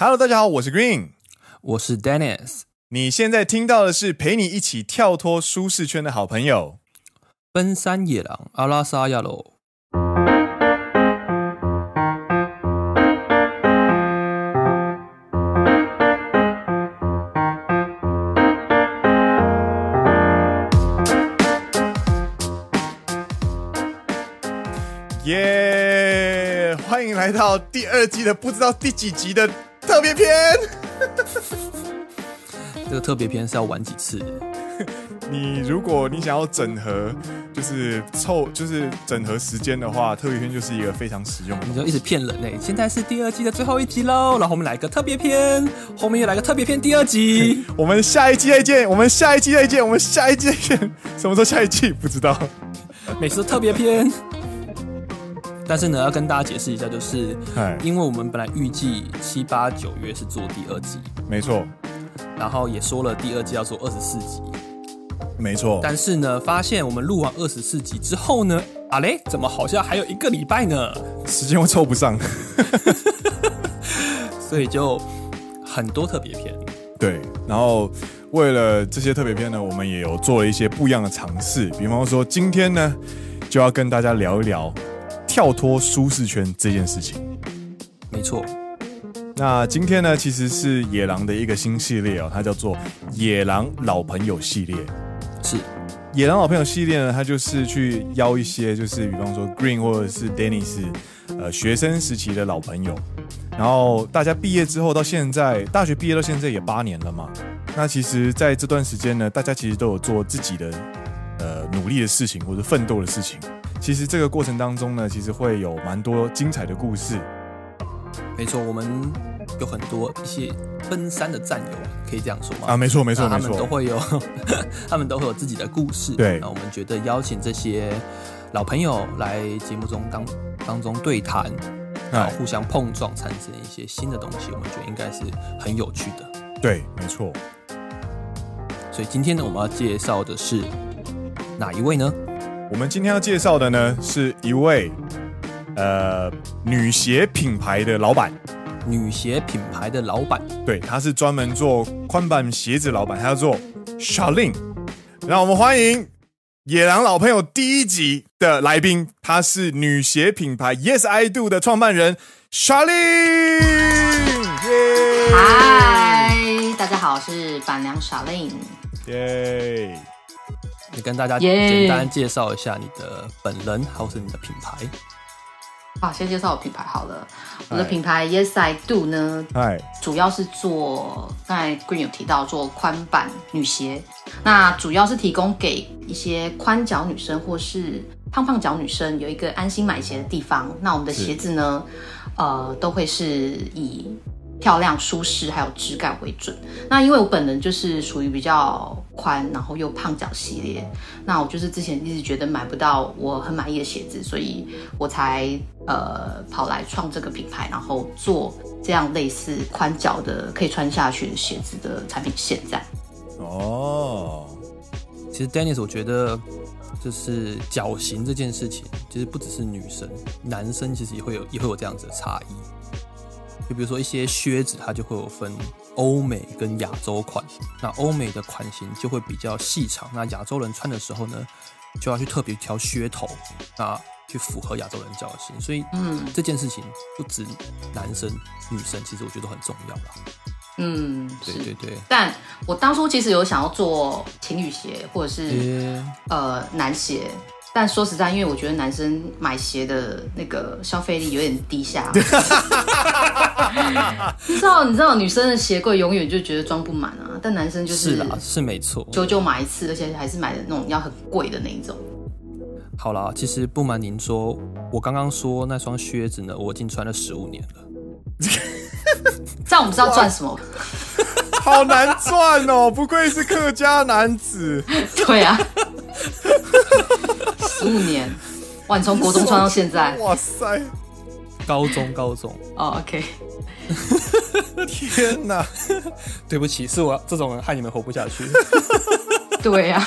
Hello， 大家好，我是 Green， 我是 Dennis。 你现在听到的是陪你一起跳脱舒适圈的好朋友—— 奔山野狼阿拉萨亚罗。 耶！欢迎来到第2季的不知道第几集的特别篇。 这个特别篇是要玩几次？ 如果你想要整合，就是整合时间的话，特别篇就是一个非常实用的。 你就一直骗人欸！现在是第2季的最后1集喽，然后我们来个特别篇，后面又来个特别篇第2集。 我们下一季再见，我们下一季再见，我们下一季再见。什么时候下一季不知道？ 每次都特别篇。但是呢，要跟大家解释一下，就是因为我们本来预计7、8、9月是做第2季， 没错。 然后也说了第2季要做24集， 没错。 但是呢，发现我们录完24集之后呢，怎么好像还有1个礼拜呢？ 时间会凑不上， 所以就很多特别篇。 对，然后为了这些特别篇呢，我们也有做了一些不一样的尝试，比方说今天呢，就要跟大家聊一聊跳脱舒适圈这件事情。 没错。 那今天呢，其实是野狼的一个新系列它叫做野狼老朋友系列。 是野狼老朋友系列呢，它就是去邀一些，就是比方说 Green 或者是 Dennis，学生时期的老朋友，然后大家毕业之后到现在，大学毕业到现在也8年了嘛。那其实在这段时间呢，大家其实都有做自己的努力的事情或者奋斗的事情。其实这个过程当中呢，其实会有蛮多精彩的故事。 没错，我们有很多一些奔山的战友，可以这样说吗？ 没错， 他们都会有，他们都会有自己的故事。 对， 那我们觉得邀请这些老朋友来节目中当中对谈，然后互相碰撞，产生一些新的东西，我们觉得应该是很有趣的。 对，没错。 所以今天呢，我们要介绍的是哪一位呢？ 我们今天要介绍的呢，是一位女鞋品牌的老板。 女鞋品牌的老板， 对，他是专门做宽版鞋子老板，他叫做 Charlene。让我们欢迎野狼老朋友第1集的来宾，他是女鞋品牌 Yes I Do 的创办人 Charlene。 嗨，大家好，我是板娘 Charlene。 耶！ 你跟大家简单介绍一下你的本人，还是你的品牌。 好，先介绍我品牌好了。我的品牌 Yes I Do 呢，主要是做刚才 Green 有提到做宽版女鞋，那主要是提供给一些宽脚女生或是胖胖脚女生有一个安心买鞋的地方。那我们的鞋子呢，都会是以漂亮、舒适还有质感为准。那因为我本人就是属于比较宽，然后又胖脚系列，那我就是之前一直觉得买不到我很满意的鞋子，所以我才跑来创这个品牌，然后做这样类似宽脚的可以穿下去的鞋子的产品线在。 其实 Dennis 我觉得就是脚型这件事情，其实不只是女生，男生其实也会有这样子的差异。就比如说一些靴子，它就会有分欧美跟亚洲款。那欧美的款型就会比较细长，那亚洲人穿的时候呢，就要去特别挑靴头，那去符合亚洲人脚型。所以，这件事情不止男生、女生，其实我觉得都很重要啦。对。 但我当初其实有想要做情侣鞋，或者是男鞋。但说实在，因为我觉得男生买鞋的那个消费力有点低下，你知道女生的鞋柜永远就觉得装不满啊，但男生就是啦，是没错， 久买一次，而且还是买的那种要很贵的那一种。 好啦，其实不瞒您说，我刚刚说那双靴子呢，我已经穿了15年了。 这样我们知道赚什么？ 好难赚哦，不愧是客家男子。 对啊。15年，哇！你从国中穿到现在， 哇塞！ 高中。 OK。 天哪！ 对不起，是我这种人害你们活不下去。 对呀。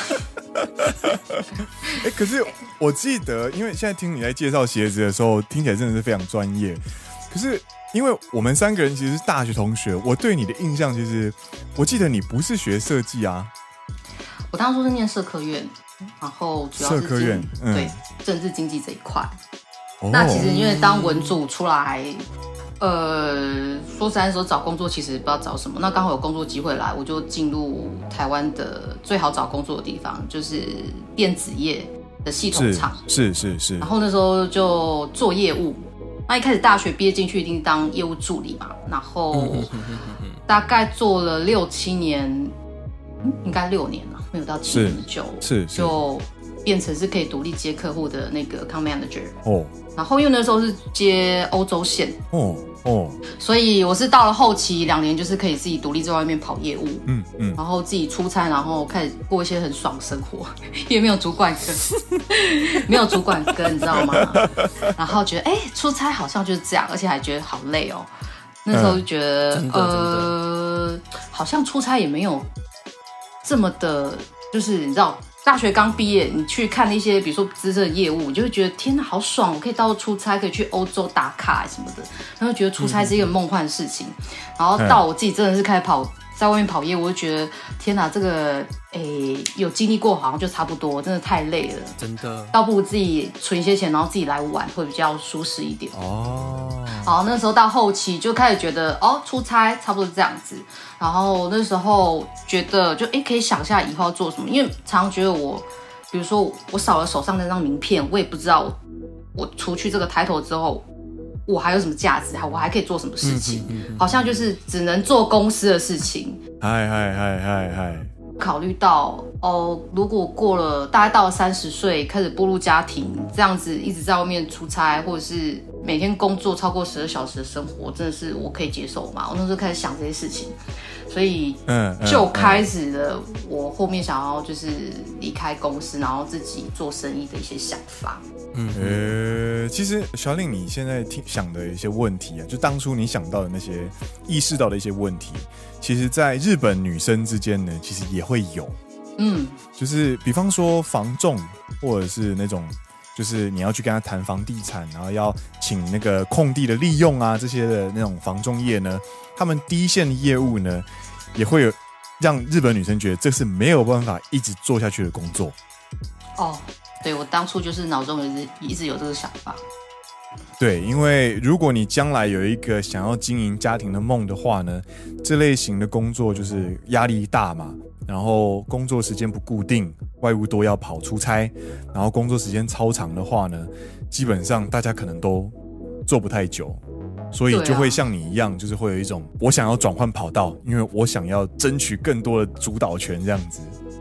可是我记得，因为现在听你在介绍鞋子的时候，听起来真的是非常专业。可是因为我们3个人其实是大学同学，我对你的印象其实，我记得你不是学设计啊。 我当初是念社科院，然后主要是社科院， 对政治经济这一块。那其实因为当文组出来，说实在说找工作其实不知道找什么，那刚好有工作机会来，我就进入台湾的最好找工作的地方，就是电子业的系统厂。 是。 然后那时候就做业务。那一开始大学毕业进去一定当业务助理嘛，然后大概做了6、7年，应该6年了，没有到7年久，就变成是可以独立接客户的那个 account manager。然后因为那时候是接欧洲线，所以我是到了后期2年，就是可以自己独立在外面跑业务，然后自己出差，然后开始过一些很爽的生活，因为没有主管跟，没有主管跟，你知道吗？然后觉得出差好像就是这样，而且还觉得好累哦。那时候就觉得，好像出差也没有这么的，就是你知道。大学刚毕业，你去看那些比如说资深的业务，你就会觉得天哪，好爽！我可以到处出差，可以去欧洲打卡什么的，然后觉得出差是一个梦幻的事情。然后到我自己真的是开始在外面跑业务，我就觉得天哪，这个有经历过好像就差不多，真的太累了， 真的。 倒不如自己存一些钱，然后自己来玩，会比较舒适一点。好，那时候到后期就开始觉得出差差不多这样子。然后那时候觉得就可以想一下以后要做什么，因为常常觉得比如说我少了手上那张名片，我也不知道我除去这个抬头之后，我还有什么价值，我还可以做什么事情，好像就是只能做公司的事情。考虑到如果过了大概到了30岁开始步入家庭，这样子一直在外面出差，或者是每天工作超过12小时的生活，真的是我可以接受吗？我那时候开始想这些事情，所以就开始了我后面想要就是离开公司，然后自己做生意的一些想法。 其实小玲，你现在想的一些问题啊，就当初你想到的那些意识到的一些问题，其实在日本女生之间呢，其实也会有。就是比方说房仲，或者是那种就是你要去跟他谈房地产，然后要请那个空地的利用啊，这些的那种房仲业呢，他们第一线的业务呢，也会有让日本女生觉得这是没有办法一直做下去的工作。 对，我当初就是脑中一直有这个想法。 对，因为如果你将来有一个想要经营家庭的梦的话呢，这类型的工作就是压力大嘛，然后工作时间不固定，外务都要跑出差，然后工作时间超长的话呢，基本上大家可能都做不太久，所以就会像你一样，就是会有一种我想要转换跑道，因为我想要争取更多的主导权这样子。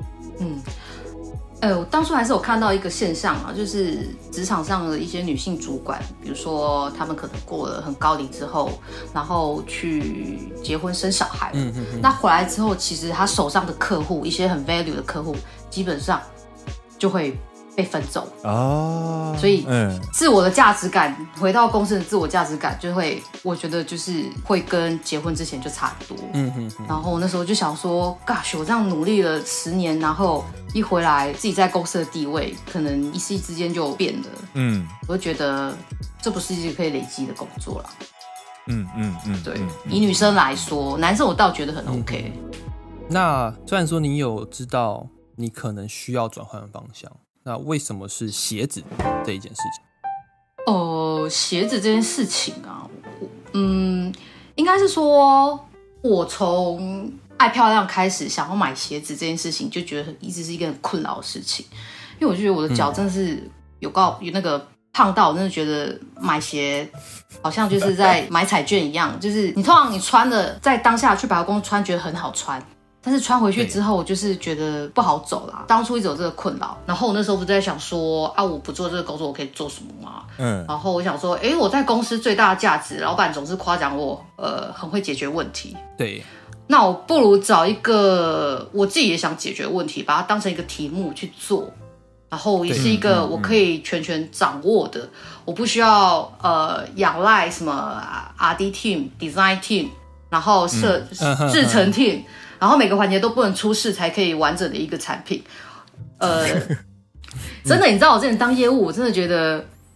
我当初还是有看到一个现象啊，就是职场上的一些女性主管，比如说她们可能过了很高龄之后，然后去结婚生小孩，那回来之后，其实她手上的客户，一些很 value 的客户，基本上就会被分走所以自我的价值感，回到公司的自我价值感就会，我觉得就是会跟结婚之前就差很多。然后那时候就想说 gosh， 我这样努力了10年，然后一回来自己在公司的地位可能一夕之间就变了。我就觉得这不是一个可以累积的工作啦。对，以女生来说，男生我倒觉得很 OK。 那虽然说你有知道你可能需要转换方向，那为什么是鞋子这一件事情？ 鞋子这件事情啊，应该是说，我从爱漂亮开始，想要买鞋子这件事情，就觉得一直是一个很困扰的事情，因为我觉得我的脚真的是有那个胖到，我真的觉得买鞋好像就是在买彩券一样，就是你通常你穿的在当下去百货公司穿，觉得很好穿。但是穿回去之后，我就是觉得不好走啦。当初一直有这个困扰，然后我那时候不是在想说我不做这个工作，我可以做什么吗？然后我想说，我在公司最大的价值，老板总是夸奖我，很会解决问题。 对， 那我不如找一个我自己也想解决问题，把它当成一个题目去做，然后也是一个我可以全权掌握的，我不需要仰赖什么 R&D team、Design team， 然后制程 team。然后每个环节都不能出事才可以完整的一个产品，真的，你知道我之前当业务，我真的觉得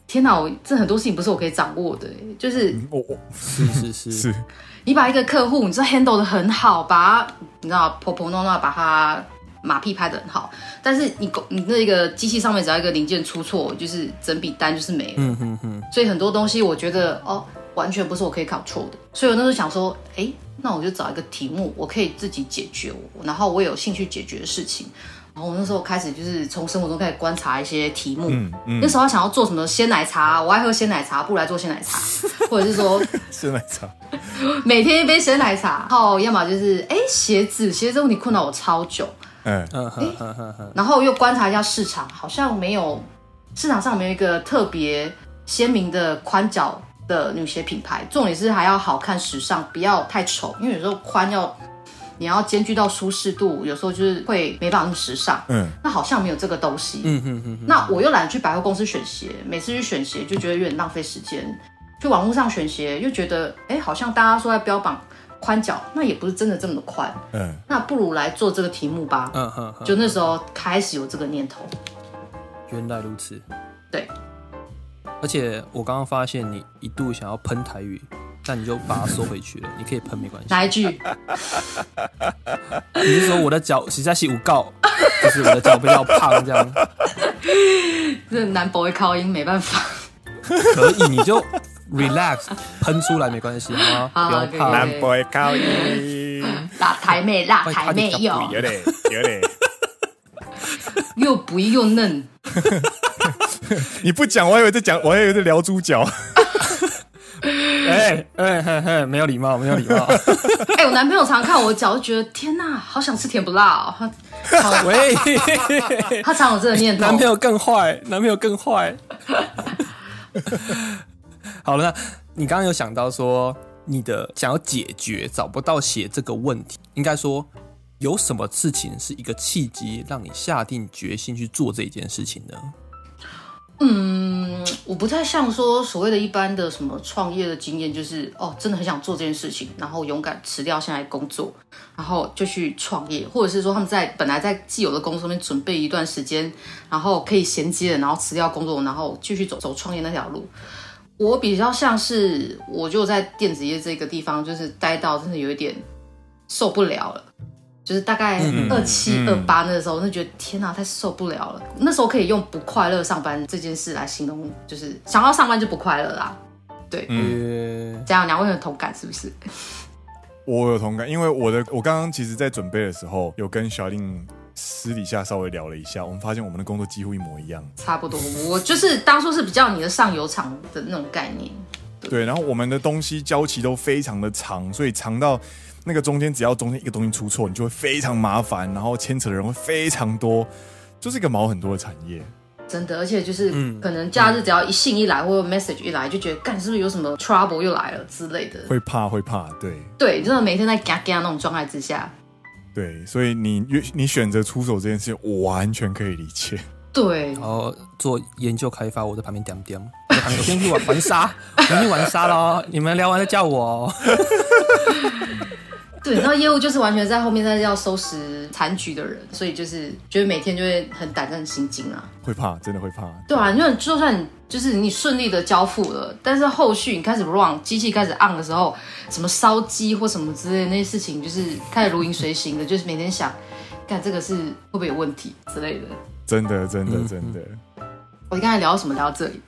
天哪，这很多事情不是我可以掌握的，就是是， 你把一个客户，你知道 handle 的很好，把他你知道婆婆弄弄，把他马屁拍得很好，但是你那个机器上面只要一个零件出错，就是整笔单就是没了。所以很多东西我觉得完全不是我可以 control 的，所以我那时候想说，那我就找一个题目，我可以自己解决，然后我有兴趣解决的事情。然后我那时候开始就是从生活中开始观察一些题目。那时候想要做什么鲜奶茶，我爱喝鲜奶茶，不如来做鲜奶茶，或者是说鲜奶茶， 每天一杯鲜奶茶。然后要么就是鞋子问题困扰我超久。然后又观察一下市场，好像市场上没有一个特别鲜明的宽脚的女鞋品牌，重点是还要好看时尚，不要太丑，因为有时候宽你要兼具到舒适度，有时候就是会没办法那么时尚。那好像没有这个东西。那我又懒得去百货公司选鞋，每次去选鞋就觉得有点浪费时间，去网络上选鞋又觉得好像大家说在标榜宽脚，那也不是真的这么宽。那不如来做这个题目吧。就那时候开始有这个念头。 原来如此。 对。 而且我刚刚发现你一度想要喷台语，但你就把它收回去了。你可以喷没关系。 哪一句？ 你是说我的脚实在是有够，就是我的脚比较胖这样？ 这南博会靠音没办法。 可以，你就 relax 喷出来没关系，好吗？不要怕。 南博会靠音。 辣台妹有点。 又补又嫩。 你不讲，我还以为在聊猪脚。 没有礼貌。 我男朋友常看我脚，就觉得天哪，好想吃甜不辣哦。 喂， 他常有这个念头。 男朋友更坏。好了，那你刚刚有想到说你的想要解决找不到鞋这个问题，应该说有什么事情是一个契机让你下定决心去做这件事情呢？ 我不太像说所谓的一般的什么创业的经验，就是真的很想做这件事情，然后勇敢辞掉现在工作，然后就去创业，或者是说他们本来在既有的公司上面准备一段时间，然后可以衔接的，然后辞掉工作，然后继续走创业那条路。我比较像是我就在电子业这个地方，就是待到真的有一点受不了了。就是大概27、28那时候，就觉得天哪，太受不了了。那时候可以用不快乐上班这件事来形容，就是想要上班就不快乐啦。对，这样两位有同感是不是？ 我有同感，因为我刚刚其实在准备的时候，有跟小令私底下稍微聊了一下，我们发现我们的工作几乎一模一样， 差不多。我就是当初是比较你的上游厂的那种概念。 对，然后我们的东西交期都非常的长，所以长到那个中间只要中间一个东西出错，你就会非常麻烦，然后牵扯的人会非常多，就是一个毛很多的产业。 真的，而且就是可能假日只要一信一来或者 message 一来，就觉得干是不是有什么 trouble 又来了之类的， 会怕，对， 真的每天在嘎嘎那种状态之下。 对，所以你选择出手这件事情，我完全可以理解。 对， 然后做研究开发，我在旁边点点，我先去玩沙，我先去玩沙咯，你们聊完再叫我哦。 对，然后业务就是完全在后面在要收拾残局的人，所以就是觉得每天就会很胆战心惊啊， 会怕，真的会怕。 对啊，因为就算你顺利的交付了，但是后续你开始 run 机器开始 on 的时候，什么烧机或什么之类的那些事情，就是开始如影随形的，就是每天想，干这个是会不会有问题之类的。真的。我刚才聊到什么？聊到这里。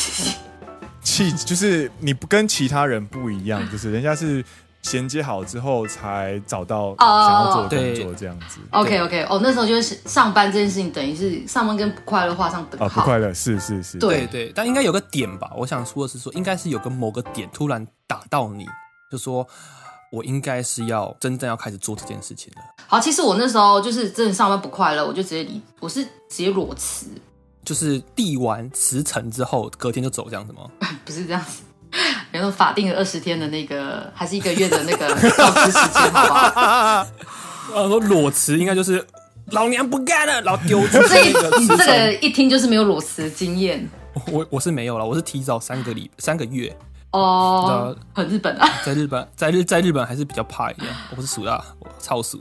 就是你不跟其他人不一样，就是人家是衔接好之后才找到想要做的工作这样子。 OK， 那时候就是上班这件事情，等于是上班跟不快乐画上等号。 不快乐是。 对，但应该有个点吧？我想说的是说，应该是有个某个点突然打到你，就说我应该是要真正要开始做这件事情了。 好，其实我那时候就是真的上班不快乐，我是直接裸辞。 就是递完辞呈之后，隔天就走这样子吗？ 不是这样子，然后法定的20天的那个，还是1个月的那个告知时间，好不好？ 我说裸辞应该就是老娘不干了，然后丢出这个一听就是没有裸辞的经验。 我是没有了，我是提早3个月。 很日本啊， 在日本还是比较怕一点。我不是属啊，我超属。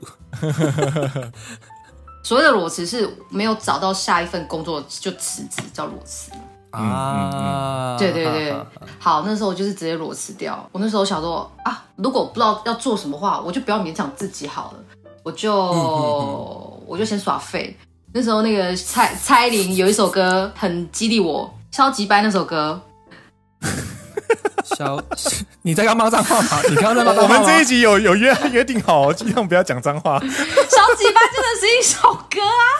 所谓的裸辞是没有找到下一份工作就辞职，叫裸辞。 啊， 对对对，好，那时候我就是直接裸辞掉。我那时候想说啊，如果不知道要做什么话，我就不要勉强自己好了，我就先耍废。那时候那个蔡依林有一首歌很激励我，消极掰那首歌。 你在刚骂脏话吗？你刚刚在骂脏话吗？ 我们这一集有约定好，尽量不要讲脏话。 消极掰真的是一首歌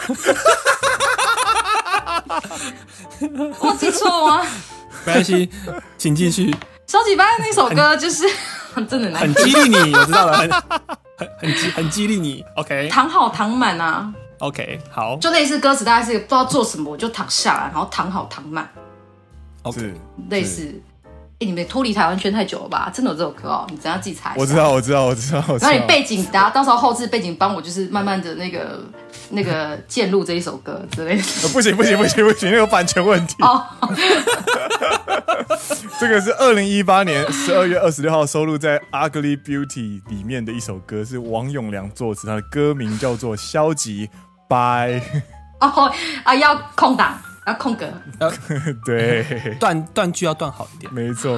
啊，我记错吗？ 没关系，请继续。 消极掰那首歌就是真的难， 很激励你，我知道了，很激励你。OK， 躺好躺满啊。 OK， 好， 就类似歌词，大概是不知道做什么，我就躺下来，然后躺好躺满。 是类似。你们脱离台湾圈太久了吧？真的有这首歌哦，你怎样自己查一下？ 我知道。 然后你背景，到时候后置背景帮我，就是慢慢的那个渐入这一首歌之类的。 不行，那个版权问题。哦，这个是2018年12月26号收录在《Ugly Beauty》里面的一首歌，是王永良作词，他的歌名叫做《消极掰》。 哦啊，要空档。要空格， 对， 断句要断好一点， 没错。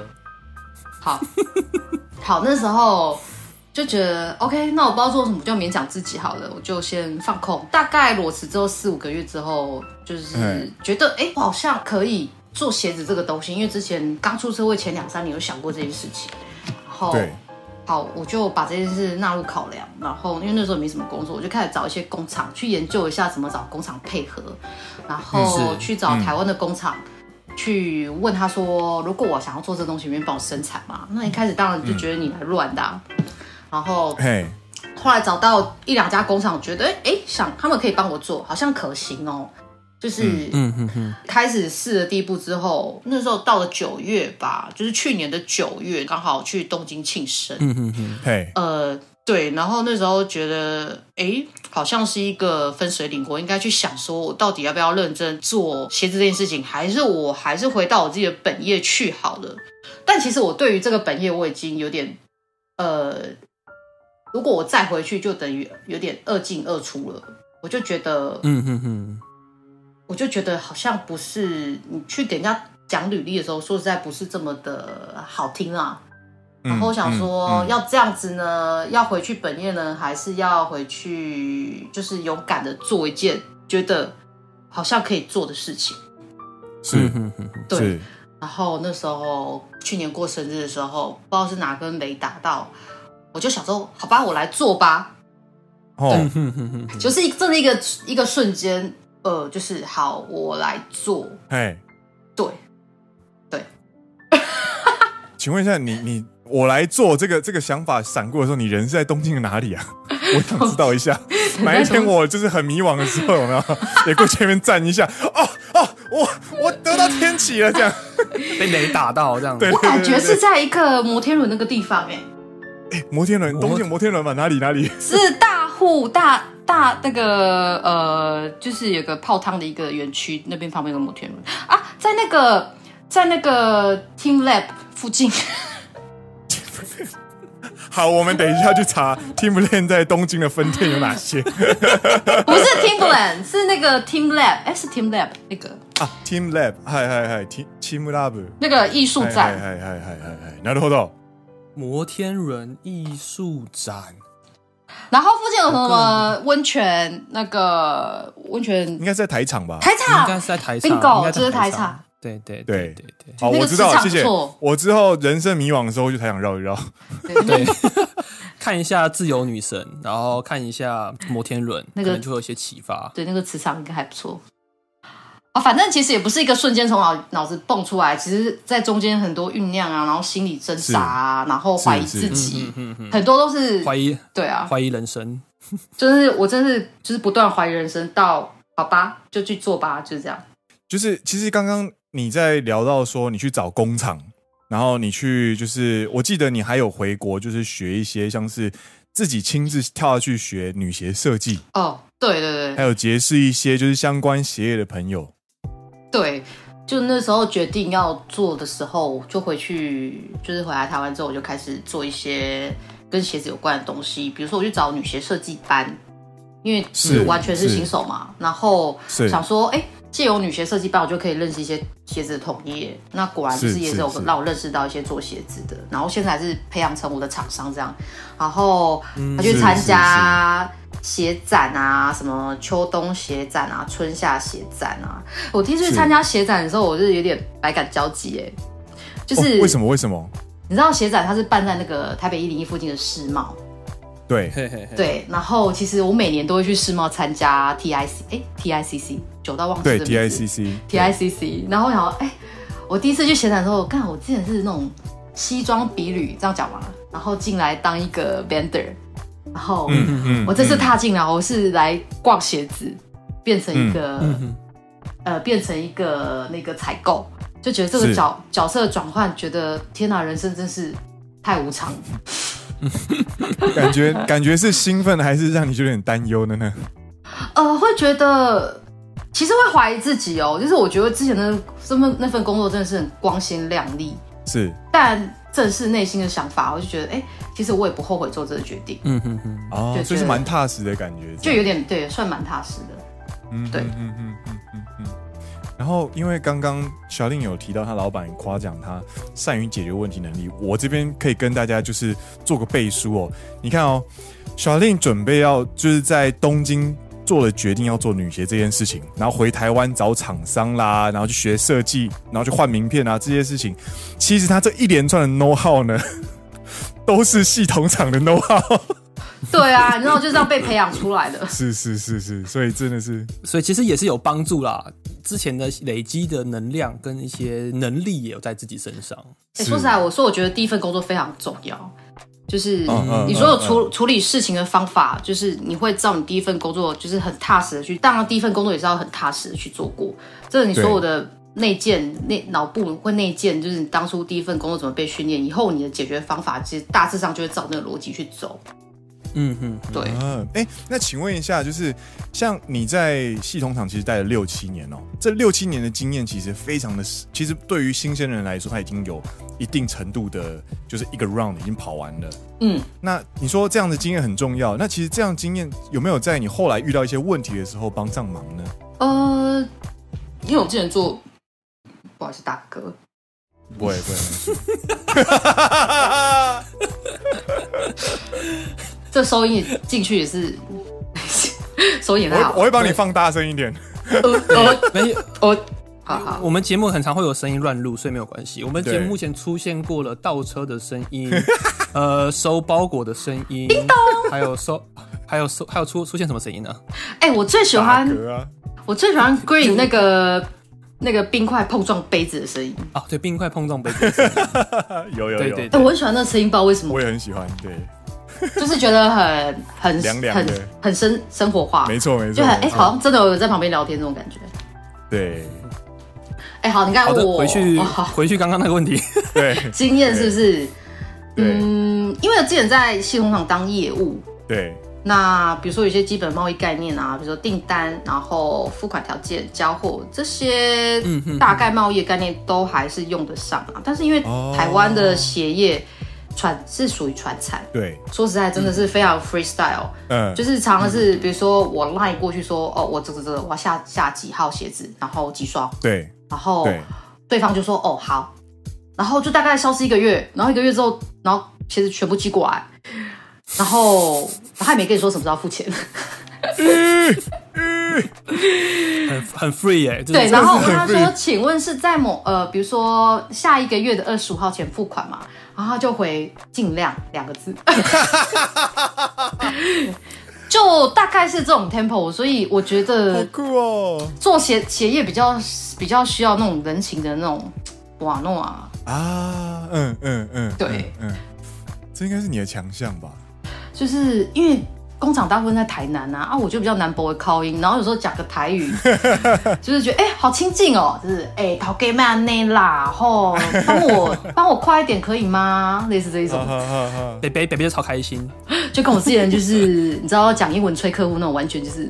好，那时候就觉得 OK， 那我不知道做什么，就勉强自己好了，我就先放空。大概裸辞之后4-5个月之后，就是觉得我好像可以做鞋子这个东西，因为之前刚出社会前2-3年有想过这件事情，然后对。 好，我就把这件事纳入考量，然后因为那时候没什么工作，我就开始找一些工厂去研究一下怎么找工厂配合，然后去找台湾的工厂，去问他说，如果我想要做这东西，你愿帮我生产吗？那一开始当然就觉得你来乱的然后后来找到1-2家工厂，觉得想他们可以帮我做，好像可行哦。就是开始试了第一步之后，那时候到了9月吧，就是去年的9月，刚好去东京庆生。对，然后那时候觉得好像是一个分水岭，我应该去想说，我到底要不要认真做鞋子这件事情，还是回到我自己的本业去好了。但其实我对于这个本业我已经有点如果我再回去，就等于有点2进2出了。我就觉得我就觉得好像不是你去给人家讲履历的时候，说实在不是这么的好听啊。然后我想说，要这样子呢，要回去本业呢，还是要回去就是勇敢的做一件觉得好像可以做的事情。 是， 对。然后那时候去年过生日的时候，不知道是哪根雷打到，我就想说，好吧，我来做吧。对，就是真的一个瞬间。就是好，我来做。对。 请问一下，我来做这个想法闪过的时候，你人是在东京的哪里啊？我想知道一下。哪一天我就是很迷惘的时候，有没有也过去那边站一下？我得到天启了，这样被雷打到这样。 我感觉是在一个摩天轮那个地方， 摩天轮，东京摩天轮嘛，哪里？ 是大户大那个就是有个泡汤的一个园区，那边旁边有个摩天轮啊，在那个 Team Lab 附近。 好，我们等一下去查 Timberland 在东京的分店有哪些。 不是 Timberland， 是那个 Team Lab，是 Team Lab 那个 Team Lab， 嗨 Team Lab 那个艺术展， なるほど。 摩天轮艺术展。 然后附近有什么温泉？那个温泉应该是在台场吧？ 台场应该是在台场 ，bingo， 就是台场。 对。 好，我知道，谢谢。我之后人生迷惘的时候，去台场绕一绕。 对，看一下自由女神，然后看一下摩天轮，可能就会有一些启发。 对，那个磁场应该还不错。反正其实也不是一个瞬间从脑子蹦出来，其实在中间很多酝酿啊，然后心理挣扎啊，然后怀疑自己，很多都是怀疑。 对啊， 怀疑人生。 就是我真是就是不断怀疑人生，到好吧就去做吧，就是这样。 就是其实刚刚你在聊到说你去找工厂，然后你去就是我记得你还有回国，就是学一些像是自己亲自跳下去学女鞋设计。对， 还有结识一些就是相关鞋业的朋友。 对，就那时候决定要做的时候，就回去，就是回来台湾之后，我就开始做一些跟鞋子有关的东西。比如说，我去找女鞋设计班，因为是完全是新手嘛，然后想说， 借由女鞋设计班，我就可以认识一些鞋子的同业。那果然就是也是有让我认识到一些做鞋子的，然后现在还是培养成我的厂商这样。然后他去参加鞋展啊，什么秋冬鞋展啊、春夏鞋展啊。我第一次去参加鞋展的时候，我就是有点百感交集哎，就是为什么？ 你知道鞋展它是办在那个台北101附近的世贸。 对对，然后其实我每年都会去世贸参加 TICC， 久到忘记对的名字 TICC， 然后我想我第一次去鞋展的时候，我之前是那种西装笔履这样讲嘛，然后进来当一个 vendor， 然后我这次踏进来，我是来逛鞋子，变成一个那个采购，就觉得这个角色转换，觉得天哪，人生真是太无常。 感觉是兴奋的，还是让你有点担忧的呢？ 会觉得其实会怀疑自己哦，就是我觉得之前的那份工作真的是很光鲜亮丽， 是， 但正是内心的想法，我就觉得其实我也不后悔做这个决定。 哦，所以是蛮踏实的感觉， 就有点对，算蛮踏实的。对。 然后，因为刚刚小令有提到他老板夸奖他善于解决问题能力，我这边可以跟大家就是做个背书哦。你看哦，小令准备要就是在东京做了决定要做女鞋这件事情，然后回台湾找厂商啦，然后去学设计，然后去换名片啊这些事情，其实他这一连串的 know how 呢，都是系统厂的 know how。 对啊，你知道就这样被培养出来的。 是，所以真的是， 所以其实也是有帮助啦。之前的累积的能量跟一些能力也有在自己身上。 说实在，我觉得第一份工作非常重要，就是你所有处理事情的方法，就是你会知道你第一份工作就是很踏实的去，当然第一份工作也是要很踏实的去做过，这是你所有的内建脑部会内建，就是你当初第一份工作怎么被训练，以后你的解决方法其实大致上就会照那个逻辑去走。对。 那请问一下，就是像你在系统厂其实待了6-7年哦，这6-7年的经验其实非常的，其实对于新鲜人来说，他已经有一定程度的，就是一个 round 已经跑完了。那你说这样的经验很重要，那其实这样的经验有没有在你后来遇到一些问题的时候帮上忙呢？ 因为我之前做，不好意思打嗝。 不会。 这收音进去也是，收音也太好。 我会帮你放大声一点。 好， 我们节目很常会有声音乱入，所以没有关系。我们节目目前出现过了倒车的声音，收包裹的声音，还有出现什么声音呢？ 我最喜欢 Green 那个冰块碰撞杯子的声音。 对，冰块碰撞杯子的声音。 有。 对， 我很喜欢那个声音，不知道为什么。 我也很喜欢，对。 就是觉得很凉凉的， 很生活化， 没错， 就很好像真的有在旁边聊天这种感觉。 对， 好，你看我回去刚刚那个问题， 对， 经验是不是？因为我之前在系统厂当业务， 对， 那比如说有些基本贸易概念啊，比如说订单，然后付款条件、交货这些大概贸易的概念都还是用得上啊。但是因为台湾的鞋业是属于传产，对，说实在真的是非常 freestyle，就是常常是比如说我 line 过去说，我这我要下几号鞋子，然后几双，对，然后对方就说好，然后就大概消失1个月，然后1个月之后，然后鞋子全部寄过来，然后他也没跟你说什么时候付钱。 很 free 耶， 对，然后我跟他说，请问是在比如说下1个月的25号前付款嘛？然后他就回尽量2个字，就大概是这种 tempo， 所以我觉得好酷哦， 做鞋业比较需要那种人情的那种哇弄啊，对， 这应该是你的强项吧？ 就是因为工厂大部分在台南啊，我就比较南部的口音，然后有时候讲个台语，就是觉得好亲近哦，就是头家们那啦，吼，帮我快一点可以吗？类似这一种， 北北就超开心， 就跟我之前就是你知道讲英文催客户那种，完全就是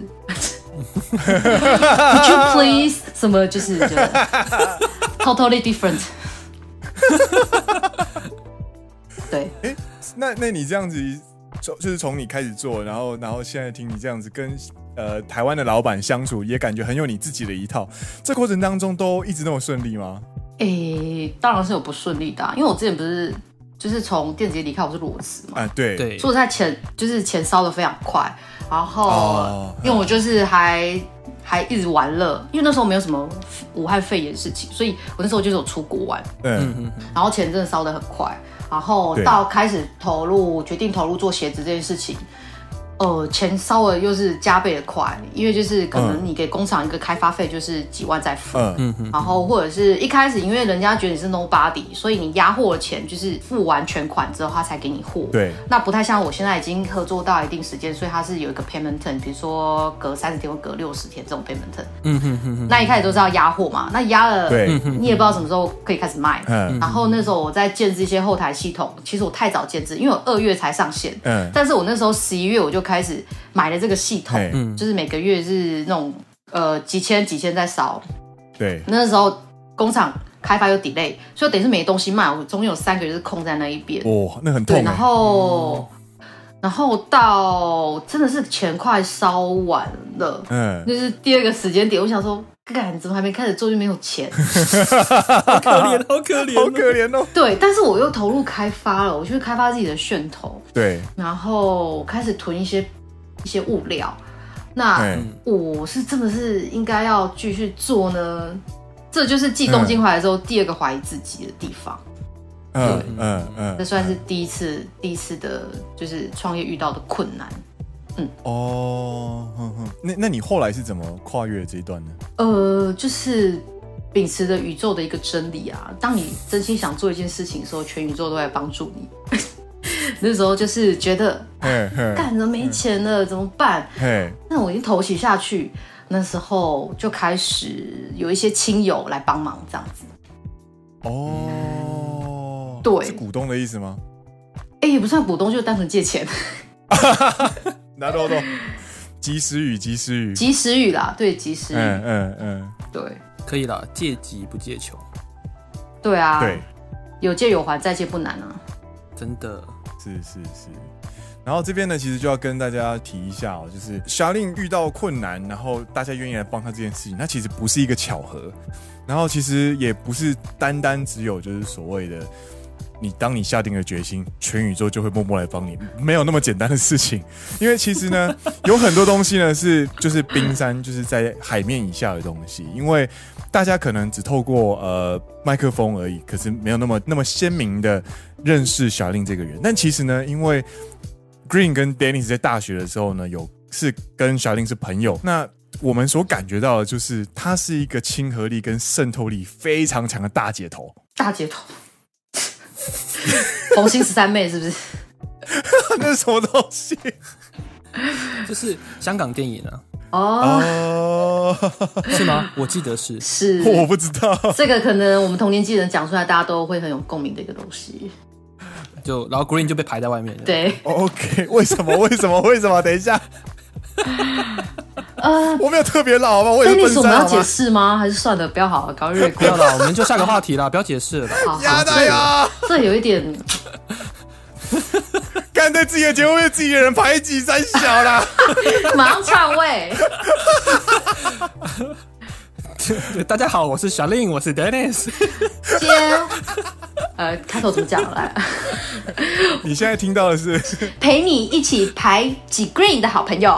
，Could you please 什么就是totally different， 对， 那你这样子。 就是从你开始做，然后现在听你这样子跟台湾的老板相处，也感觉很有你自己的一套。这过程当中都一直那么顺利吗？ 当然是有不顺利的因为我之前不是就是从电子业离开，我是裸辞嘛。 对， 所以我在钱烧得非常快，然后因为我就是还一直玩乐，因为那时候没有什么武汉肺炎事情，所以我那时候就是有出国玩，然后钱真的烧得很快，然后到开始决定投入做鞋子这件事情。钱烧的又是加倍的快，因为就是可能你给工厂一个开发费就是几万再付，然后或者是一开始因为人家觉得你是 nobody， 所以你压货的钱就是付完全款之后他才给你货。 对， 那不太像我现在已经合作到一定时间，所以他是有一个 payment term， 比如说隔30天或隔60天这种 payment term。那一开始都是要压货嘛，那压了你也不知道什么时候可以开始卖。然后那时候我在建置一些后台系统，其实我太早建置，因为我2月才上线，但是我那时候11月我就开始买了这个系统，就是每个月是那种几千在烧。对，那时候工厂开发又 delay， 所以等于是没东西卖，我中间有3个月是空在那一边。那很痛。对，然后到真的是钱快烧完了，就是第2个时间点，我想说，干怎么还没开始做就没有钱， 好可怜哦。 对，但是我又投入开发了，我去开发自己的楦头， 对， 然后开始囤一些物料。那我是真的是应该要继续做呢？这就是继东京回来之后第2个怀疑自己的地方。这算是第一次的，就是创业遇到的困难。 那你后来是怎么跨越这一段呢？ 就是秉持着宇宙的一个真理啊，当你真心想做一件事情的时候，全宇宙都在帮助你。那时候就是觉得，干怎么没钱了，怎么办？那我已经投起下去，那时候就开始有一些亲友来帮忙，这样子。对， 是股东的意思吗？ 也不算股东，就单纯借钱。 なるほど。及时雨啦，对，及时雨。对， 可以啦，借急不借穷。 对啊，对，有借有还，再借不难啊。 真的是。然后这边呢，其实就要跟大家提一下就是 Charlene 遇到困难，然后大家愿意来帮他这件事情，它其实不是一个巧合，然后其实也不是单只有就是所谓的当你下定了决心，全宇宙就会默默来帮你，没有那么简单的事情。因为其实呢，有很多东西呢就是冰山，就是在海面以下的东西。因为大家可能只透过麦克风而已，可是没有那么鲜明的认识Charlene这个人。但其实呢，因为 Green 跟 Dennis 在大学的时候呢，是跟Charlene是朋友。那我们所感觉到的就是，他是一个亲和力跟渗透力非常强的大姐头。 红星13妹是不是？ 那是什么东西？ 就是香港电影啊。是吗？我记得是。 我不知道。 这个可能我们同年纪人讲出来，大家都会很有共鸣的一个东西。 然后 Green 就被排在外面了。 对。 OK， 为什么？等一下。我没有特别老吧？我也是笨山。 我们要解释吗？还是算了，不要好了，搞越过。 不要了，我们就下个话题啦，不要解释了。 好，这有一点。 干对自己的节目被自己的人排挤三小啦。 马上篡位。 大家好，我是Charlene，我是 Dennis。 开头怎么讲来？ 你现在听到的是陪你一起排挤 Green 的好朋友。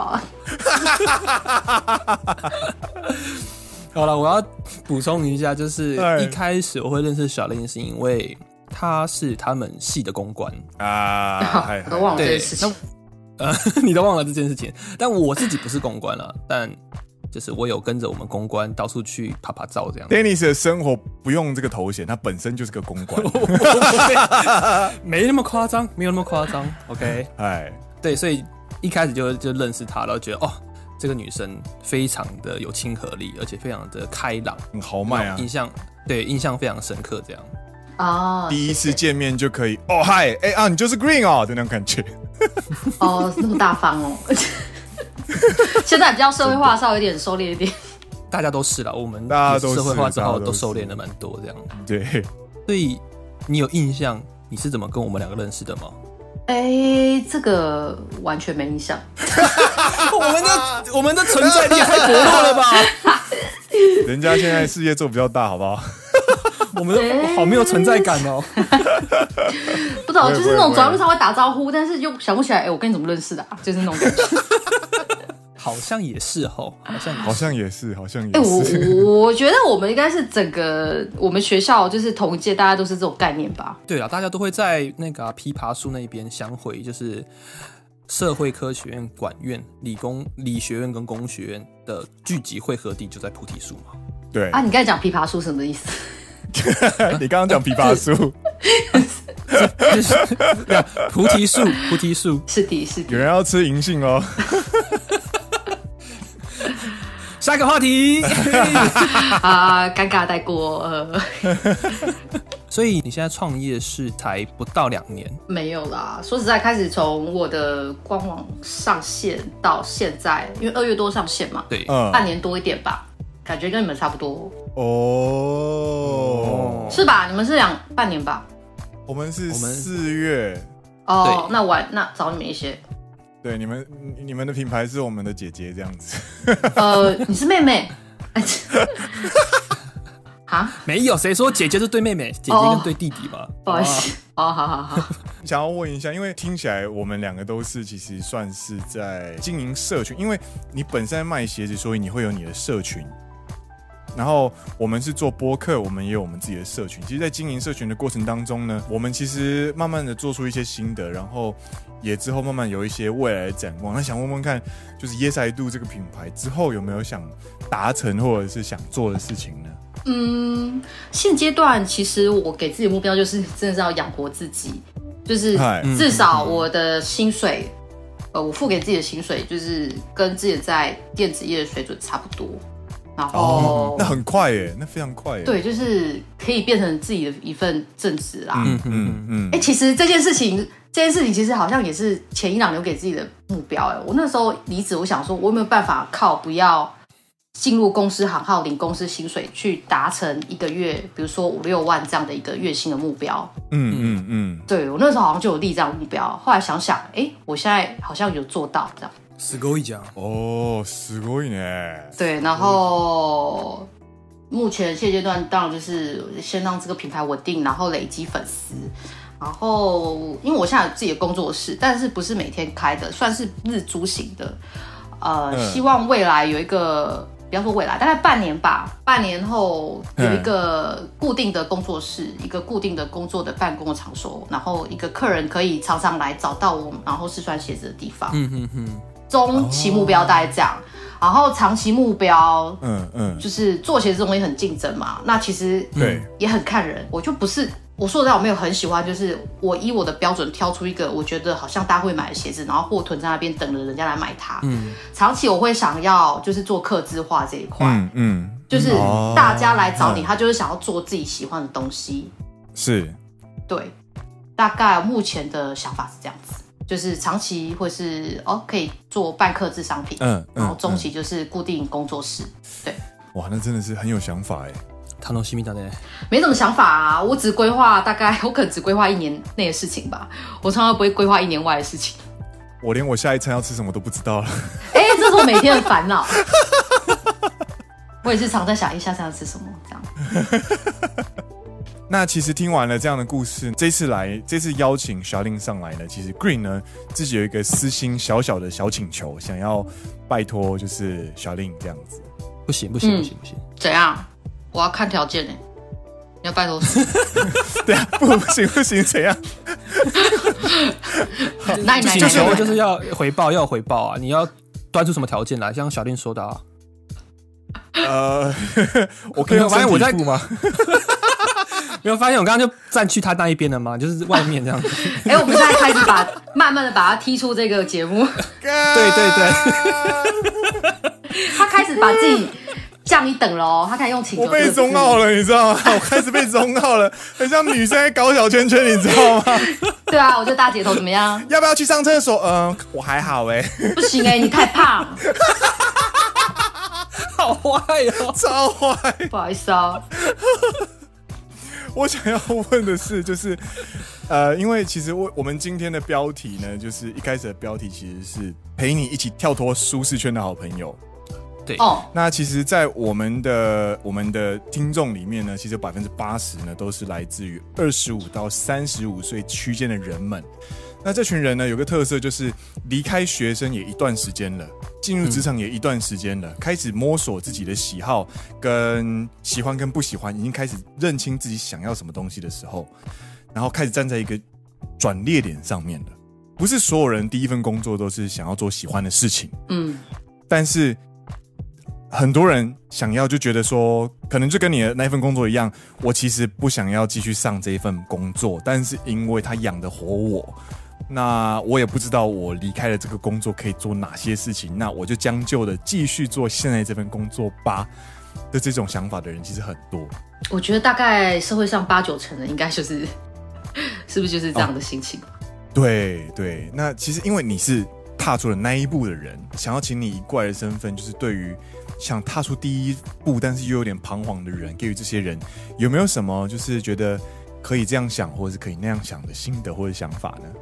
好了，我要补充一下，就是一开始我会认识Charlene是因为他是他们系的公关啊，我都忘了这件事情。 你都忘了这件事情，但我自己不是公关了，但就是我有跟着我们公关到处去拍照这样。 Dennis 的生活不用这个头衔，他本身就是个公关。 没那么夸张，没有那么夸张。OK， 对，所以一开始就认识他，然后觉得这个女生非常的有亲和力，而且非常的开朗， 很豪迈啊， 印象非常深刻，这样。 第一次见面就可以嗨，你就是 Green 的那种感觉。 那么大方哦。现在比较社会化，稍微有点收敛一点。 大家都是啦，我们社会化之后都收敛了蛮多这样。 对， 所以你有印象你是怎么跟我们2个认识的吗？ 这个完全没印象。 我们的存在力太薄弱了吧？ 人家现在事业做比较大，好不好？ 我们好没有存在感哦。 不知道，就是那种走在路上会打招呼，但是又想不起来，我跟你怎么认识的啊？就是那种感觉。 好像也是吼， 好像也是。 我觉得我们应该是整个我们学校就是同一届，大家都是这种概念吧？ 对啦，大家都会在那个琵琶树那边相会，就是社会科学院、管院、理学院跟工学院的聚集汇合地就在菩提树嘛。 对啊，你刚才讲琵琶树什么意思？ 你刚刚讲琵琶树。 菩提树是的。 有人要吃银杏哦。 下一个话题啊，尴尬带过。 所以你现在创业是才不到2年？ 没有啦，说实在，开始从我的官网上线到现在，因为2月多上线嘛， 对， 半年多一点吧，感觉跟你们差不多哦， 是吧？你们是半年吧？ 我们是4月。 哦，那早你们一些。 对，你们的品牌是我们的姐姐这样子。 你是妹妹？啊？ 没有，谁说姐姐是对妹妹？姐姐跟对弟弟吧。 不好意思。好。 想要问一下，因为听起来我们2个都是其实算是在经营社群，因为你本身在卖鞋子，所以你会有你的社群。然后我们是做播客，我们也有我们自己的社群。其实，在经营社群的过程当中呢，我们其实慢慢的做出一些心得，然后也之后慢慢有一些未来的展望。那想问问看，就是 Yes I Do 这个品牌之后有没有想达成或者是想做的事情呢？ 现阶段其实我给自己的目标就是真的是要养活自己，就是至少我的薪水，我付给自己的薪水就是跟之前在电子业的水准差不多。然后那很快耶，那非常快耶。 对，就是可以变成自己的一份正职啦。其实这件事情其实好像也是前一两留给自己的目标。我那时候离职，我想说，我有没有办法靠不要进入公司行号领公司薪水，去达成一个月，比如说5、6万这样的一个月薪的目标。对，我那时候好像就有立这样的目标。后来想想，我现在好像有做到这样。 すごいじゃん。 哦，すごいね。 对，然后目前现阶段当然就是先让这个品牌稳定，然后累积粉丝。然后因为我现在有自己的工作室，但是不是每天开的，算是日租型的。希望未来有一个，不要说未来，大概半年吧，半年后有一个固定的工作室，一个固定的工作的办公的场所，然后一个客人可以常常来找到我，然后试穿鞋子的地方。中期目标大概这样，然后长期目标，就是做鞋子这种东西很竞争嘛，那其实也很看人。我就不是，我说实在我没有很喜欢，就是我以我的标准挑出一个我觉得好像大家会买的鞋子，然后货囤在那边等着人家来买它。长期我会想要就是做客制化这一块，就是大家来找你，他就是想要做自己喜欢的东西。 是， 对，大概目前的想法是这样子。就是长期会是可以做半客制商品，然后中期就是固定工作室，对。 哇，那真的是很有想法哎。 楽しみだね。 没什么想法啊，我只规划我可能只规划1年内的事情吧，我从来不会规划1年外的事情。 我连我下一餐要吃什么都不知道了。 这是我每天的烦恼。我也是常在想下次要吃什么这样。 那其实听完了这样的故事，这次邀请小令上来呢，其实 Green 呢自己有一个私心小小的小请求，想要拜托就是小令这样子。 不行， 怎样？我要看条件你要拜托什么？ 对啊，不行，怎样？ 那你就是要回报啊！你要端出什么条件来？像小令说的啊。 我可以用身体付吗？ 没有发现我刚刚就站去他那一边了吗？就是外面这样子。 我们现在开始慢慢的把他踢出这个节目。 对。 他开始把自己降一等了哦，他开始用请求。 我被中傲了，你知道吗？我开始被中傲了，很像女生在搞小圈圈，你知道吗？ 对啊，我就大姐头怎么样？ 要不要去上厕所？我还好不行你太胖。 好坏哦， 超坏。 不好意思哦。 我想要问的是，就是因为其实我们今天的标题呢，就是一开始的标题其实是陪你一起跳脱舒适圈的好朋友。 对， 那其实，在我们的听众里面呢，其实80%呢都是来自于25到35岁区间的人们。那这群人呢，有个特色就是离开学生也一段时间了，进入职场也一段时间了，开始摸索自己的喜好跟喜欢跟不喜欢，已经开始认清自己想要什么东西的时候，然后开始站在一个转捩点上面了。不是所有人第一份工作都是想要做喜欢的事情，但是很多人想要就觉得说，可能就跟你的那份工作一样，我其实不想要继续上这一份工作，但是因为他养得活我，那我也不知道我离开了这个工作可以做哪些事情，那我就将就的继续做现在这份工作吧的这种想法的人其实很多。 我觉得大概社会上8-9成的应该就是是不是就是这样的心情？ 对对，那其实因为你是踏出了那一步的人，想要请你以过来的身份，就是对于想踏出第一步但是又有点彷徨的人，给予这些人有没有什么就是觉得可以这样想或者是可以那样想的心得或者想法呢？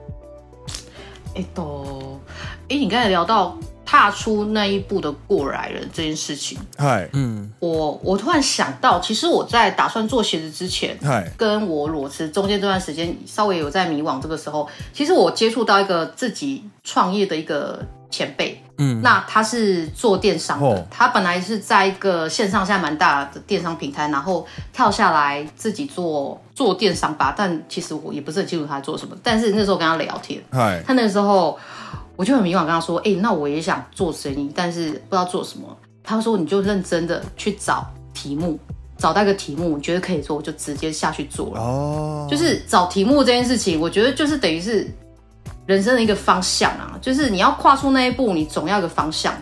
你刚才聊到踏出那一步的过来人这件事情，我突然想到，其实我在打算做鞋子之前，跟我裸辞中间这段时间稍微有在迷惘，这个时候其实我接触到一个自己创业的一个前辈，那他是做电商的，他本来是在一个线上现在蛮大的电商平台，然后跳下来自己做电商吧，但其实我也不是很清楚他做什么，但是那时候跟他聊天，他那个时候我就很迷惘，跟他说，那我也想做生意，但是不知道做什么。他说你就认真的去找题目，找到一个题目你觉得可以做，就直接下去做了。就是找题目这件事情，我觉得就是等于是人生的一个方向啊，就是你要跨出那一步，你总要有个方向。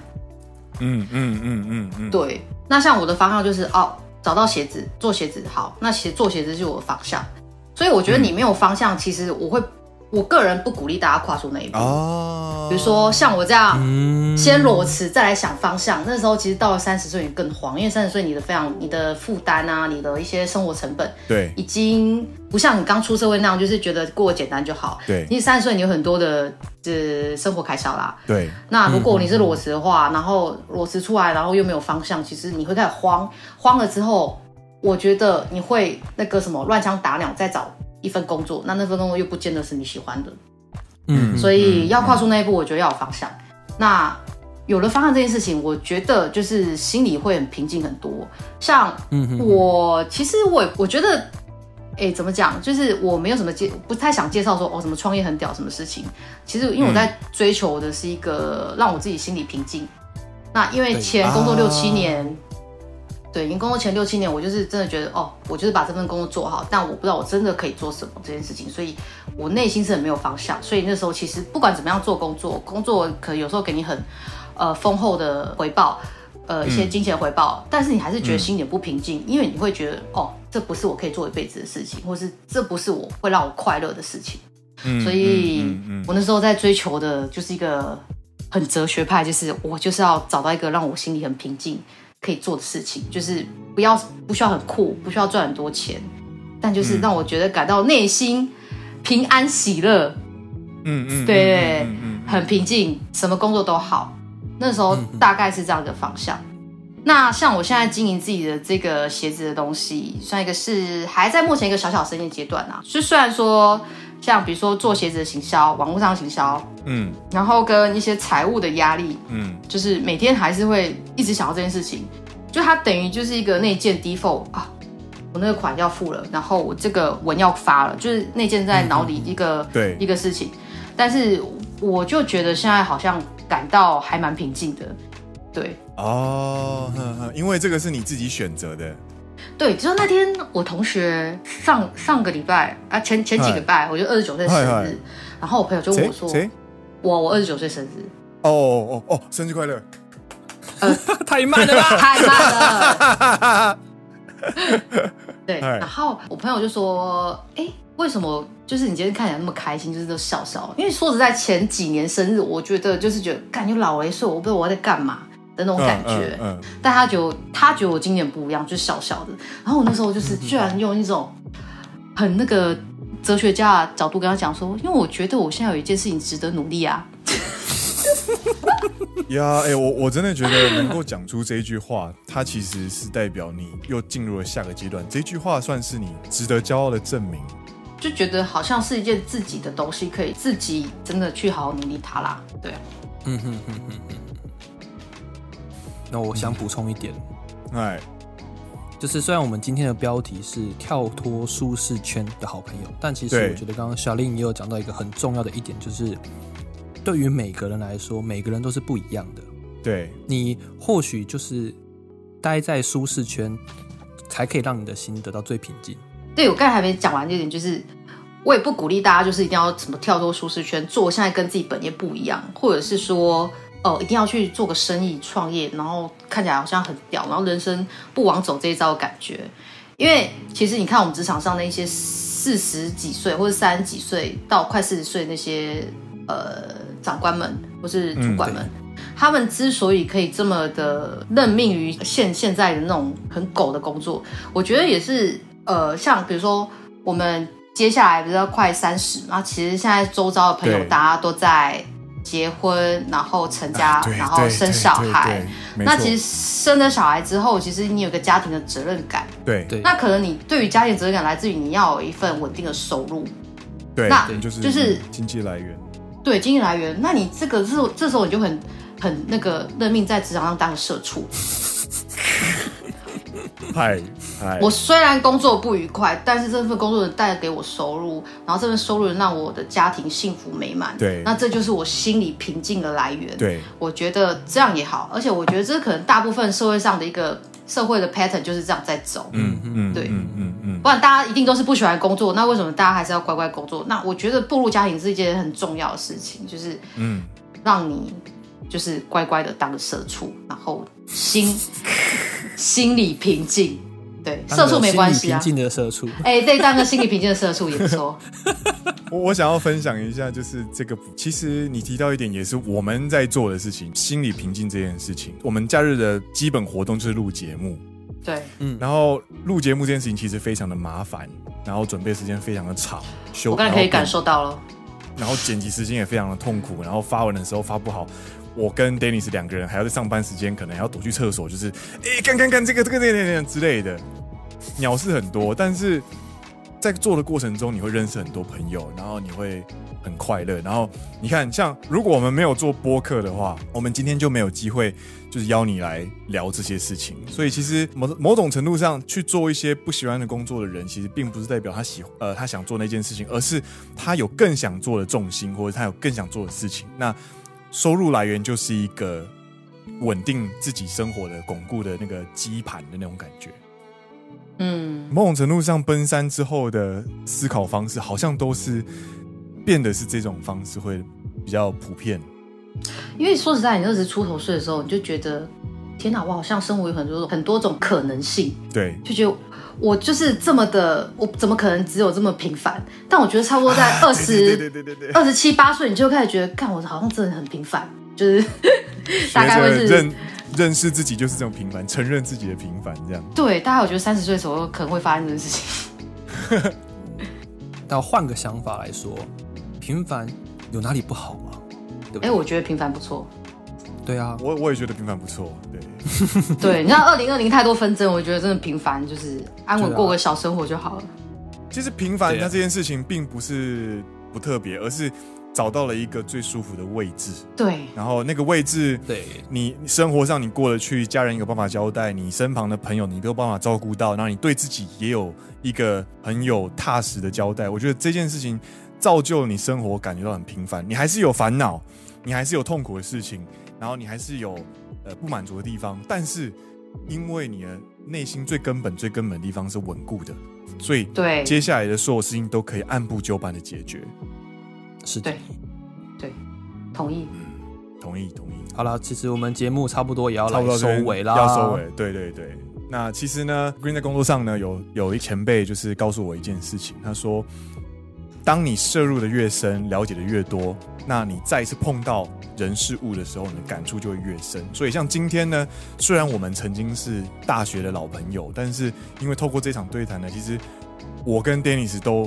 对，那像我的方向就是找到鞋子，做鞋子好，那做鞋子就是我的方向。所以我觉得你没有方向，其实我个人不鼓励大家跨出那一步。比如说像我这样，先裸辞再来想方向，那时候其实到了30岁你更慌，因为30岁你的负担啊，你的一些生活成本， 对， 已经不像你刚出社会那样，就是觉得过得简单就好。 对， 你30岁你有很多的生活开销啦。 对， 那如果你是裸辞的话，然后裸辞出来，然后又没有方向，其实你会开始慌了之后，我觉得你会那个什么乱枪打鸟，再找一份工作，那份工作又不见得是你喜欢的。所以要跨出那一步，我觉得要有方向。那有了方向这件事情，我觉得就是心里会很平静很多。像我，其实我觉得，怎么讲？就是我没有什么不太想介绍说什么创业很屌什么事情。其实因为我在追求的是一个让我自己心里平静。那因为前工作6-7年。对，已经工作前6-7年，我就是真的觉得我就是把这份工作做好，但我不知道我真的可以做什么这件事情，所以我内心是很没有方向。所以那时候其实不管怎么样做工作可能有时候给你很丰厚的回报，一些金钱回报，但是你还是觉得心里不平静，因为你会觉得这不是我可以做一辈子的事情，或是这不是我会让我快乐的事情。所以我那时候在追求的就是一个很哲学派，就是我就是要找到一个让我心里很平静可以做的事情，就是不需要很酷，不需要赚很多钱，但就是让我觉得感到内心平安喜乐。对，很平静，什么工作都好。那时候大概是这样的方向。那像我现在经营自己的这个鞋子的东西，算一个是还在目前一个小小生意阶段啊。就虽然说像比如说做鞋子的行销，网络上行销，然后跟一些财务的压力，就是每天还是会一直想到这件事情，就它等于就是一个内建 default 我那个款要付了，然后我这个文要发了，就是内建在脑里一个事情，但是我就觉得现在好像感到还蛮平静的，对。 因为这个是你自己选择的。 对，就是那天我同学上个礼拜前几个礼拜，我就29岁生日，然后我朋友就问我说，我29岁生日。 生日快乐。 太慢了吧， 太慢了。对，然后我朋友就说，为什么就是你今天看起来那么开心，就是都笑笑？因为说实在，前几年生日，我觉得就是觉得，干就老了一岁，我不知道我在干嘛的那种感觉。但他觉得我今年不一样，就笑笑的。然后我那时候就是居然用一种很那个哲学家的角度跟他讲说，因为我觉得我现在有一件事情值得努力啊。 呀，我真的觉得能够讲出这一句话，它其实是代表你又进入了下个阶段。这句话算是你值得骄傲的证明。 就觉得好像是一件自己的东西，可以自己真的去好好努力它啦。对啊。 那我想补充一点， 就是虽然我们今天的标题是跳脱舒适圈的好朋友，但其实我觉得刚刚小令也有讲到一个很重要的一点，就是对于每个人来说，每个人都是不一样的。 对， 你或许就是待在舒适圈，才可以让你的心得到最平静。 对，我刚才还没讲完这点，就是我也不鼓励大家就是一定要什么跳脱舒适圈，做现在跟自己本业不一样，或者是说一定要去做个生意创业，然后看起来好像很屌，然后人生不枉走这一遭的感觉。因为其实你看我们职场上那些40几岁或者30几岁到快40岁那些长官们或是主管们，他们之所以可以这么的任命于现在的那种很狗的工作，我觉得也是像比如说我们接下来比如说快30，然后其实现在周遭的朋友大家都在结婚，然后成家，然后生小孩。那其实生了小孩之后，其实你有个家庭的责任感。 对， 那可能你对于家庭责任感来自于你要有一份稳定的收入。 对， 那就是经济来源。 对，经济来源。那你这时候你就很那个任命在职场上当个社畜。我虽然工作不愉快，但是这份工作能带给我收入，然后这份收入能让我的家庭幸福美满。 对， 那这就是我心里平静的来源。 对， 我觉得这样也好，而且我觉得这可能大部分社会上的一个社会的 pattern 就是这样在走。对，不然大家一定都是不喜欢工作，那为什么大家还是要乖乖工作？那我觉得步入家庭是一件很重要的事情，就是让你就是乖乖的当个社畜，然后心里平静。对，社畜没关系啊， 心理平静的社畜。 对，当个心理平静的社畜也不错。 我想要分享一下，就是这个，其实你提到一点，也是我们在做的事情，心理平静这件事情。我们假日的基本活动就是录节目。 对， 然后录节目这件事情其实非常的麻烦，然后准备时间非常的长， 我刚才可以感受到了。 然后剪辑时间也非常的痛苦，然后发文的时候发不好。我跟 Dennis 2个人还要在上班时间，可能还要躲去厕所，就是干这个之类的，鸟事很多。但是在做的过程中，你会认识很多朋友，然后你会很快乐。然后你看，像如果我们没有做播客的话，我们今天就没有机会就是邀你来聊这些事情。所以其实某种程度上去做一些不喜欢的工作的人，其实并不是代表他想做那件事情，而是他有更想做的重心，或者他有更想做的事情。那收入来源就是一个稳定自己生活的巩固的那个基盘的那种感觉。某种程度上奔三之后的思考方式好像都是变得是这种方式会比较普遍。 因为说实在，你20出头岁的时候，你就觉得天哪，我好像生活有很多种可能性。 对， 就觉得我就是这么的，我怎么可能只有这么平凡？但我觉得差不多在27、28岁，你就开始觉得，干，我好像真的很平凡，就是大概会是认识自己就是这种平凡，承认自己的平凡，这样。 对，大概我觉得30岁的时候可能会发生这件事情。 但换个想法来说，平凡有哪里不好吗？对不对？ 我觉得平凡不错。 对啊， 我也觉得平凡不错。 对，对，你知道2020太多纷争，我觉得真的平凡就是安稳过个小生活就好了。 其实平凡它这件事情并不是不特别，而是找到了一个最舒服的位置。对，然后那个位置，对你生活上你过得去，家人有办法交代，你身旁的朋友你都有办法照顾到，然后你对自己也有一个很有踏实的交代。我觉得这件事情造就你生活感觉到很平凡，你还是有烦恼，你还是有痛苦的事情，然后你还是有不满足的地方，但是因为你的内心最根本的地方是稳固的，所以接下来的所有事情都可以按部就班的解决。 是的， 对，同意。 好了，其实我们节目差不多也要来收尾啦， 要收尾。对。那其实呢 ，Green 在工作上呢，有一前辈就是告诉我一件事情，他说，当你涉入的越深，了解的越多，那你再一次碰到人事物的时候，你的感触就会越深。所以像今天呢，虽然我们曾经是大学的老朋友，但是因为透过这场对谈呢，其实我跟 Dennis 都